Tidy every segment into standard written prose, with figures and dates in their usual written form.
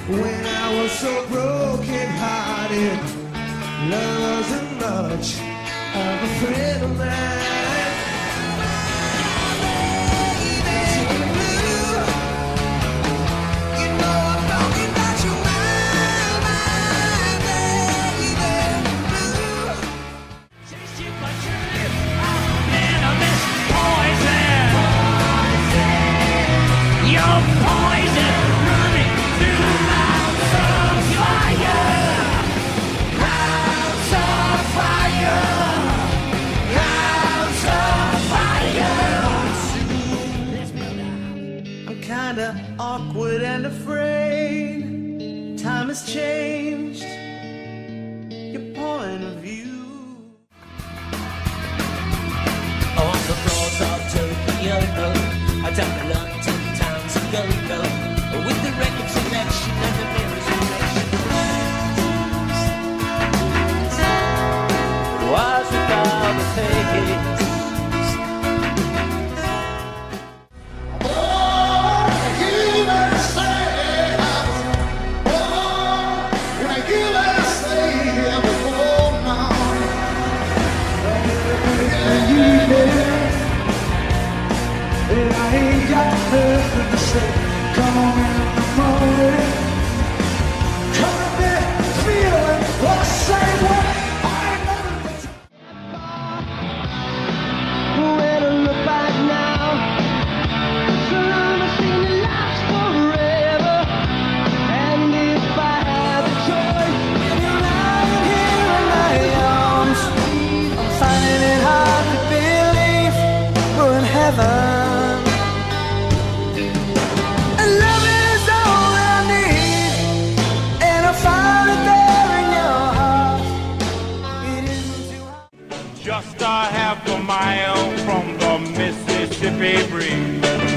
when I was so broken-hearted. Love wasn't much of a friend of mine. You know I'm talking about you, my baby. Chase you by trip, venomous poison. Your poison running through mouths of fire. House of fire. House of fire. I'm kinda awkward and afraid. Time has changed your point of view. On the floors of Tokyo, I took a London town to go with the record selection and the mirror's reflection. Was without the face. And I ain't got nothing to say. Come on in the morning. Come in there, feeling the same way. I ain't never been where to look back now. So long as seen it last forever. And if I had the choice, you're lying here in my arms. I'm finding it hard to believe we're in heaven. Just a half a mile from the Mississippi breeze.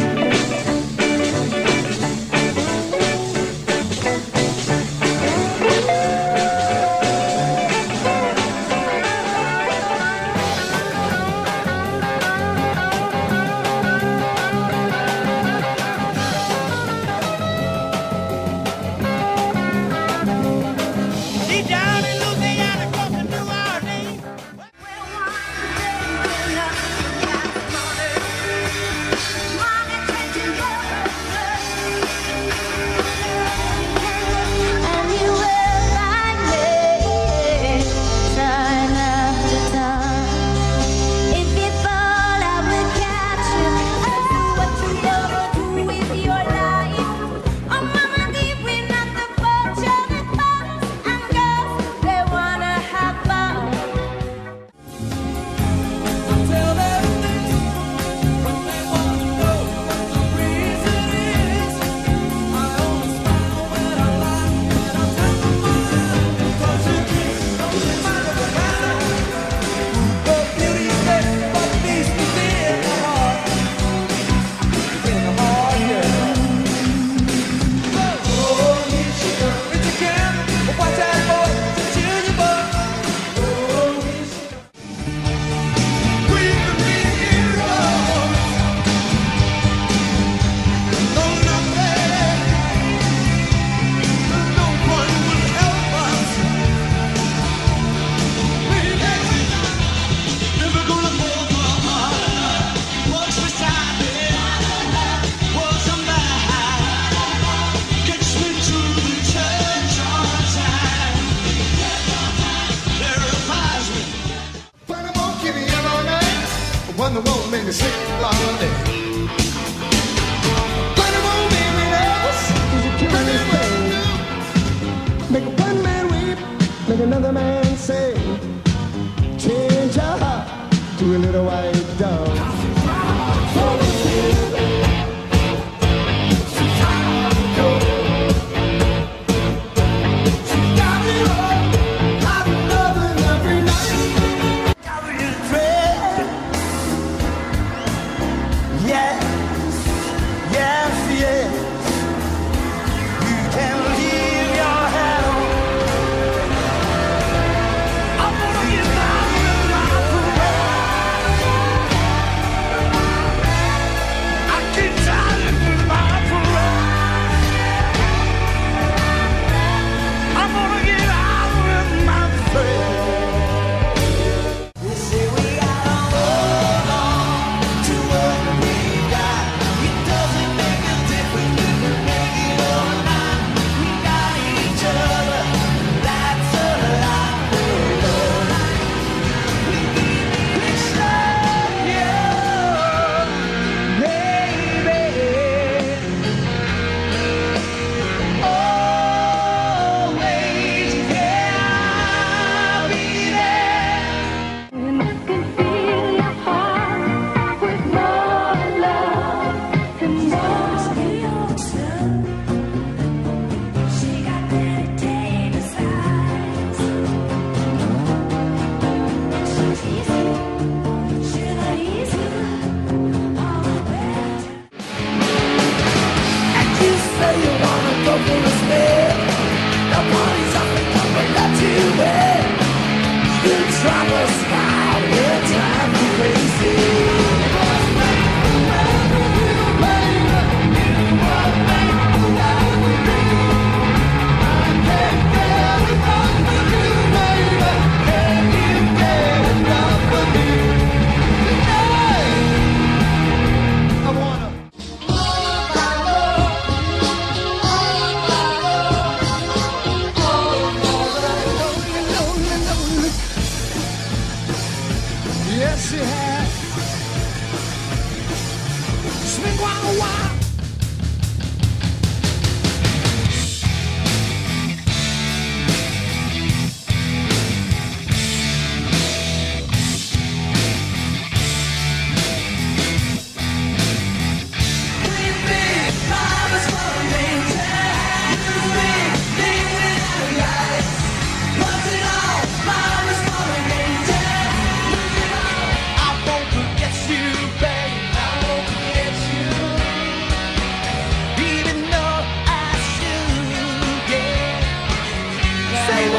When the road made me sick blondie. When the road made me nervous, is a curious thing. Make one man weep, make another man sing. Change your heart to a little white dove.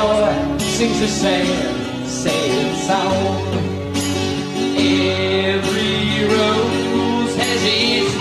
joy sings the same song. Every rose has its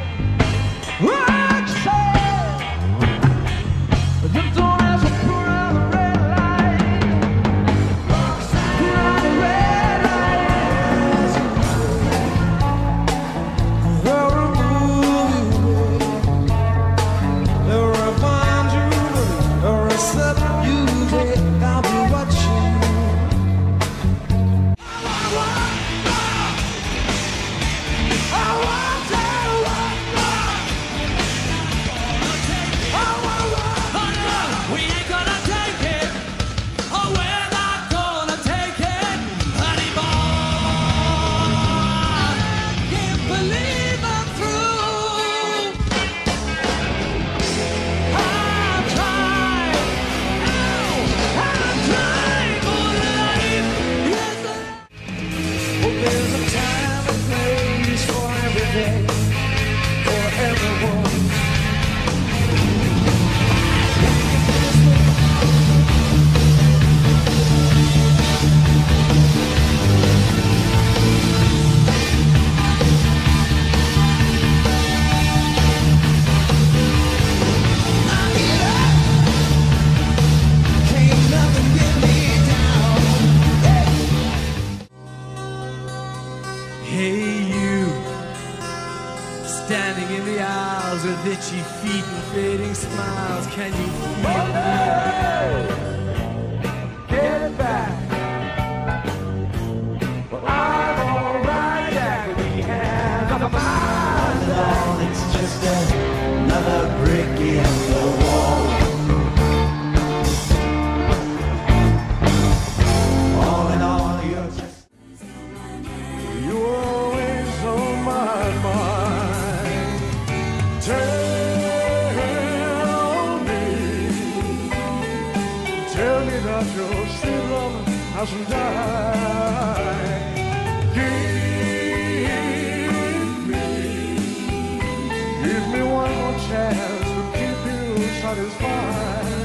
standing in the aisles with itchy feet and fading smiles. Can you feel me? Get it back. Well, I'm alright, yeah, we have a mind. It's just another brick in the wall. All in all, you're just You're always on my mind. Tell me that you're still loving as we die. Give me one more chance to keep you satisfied.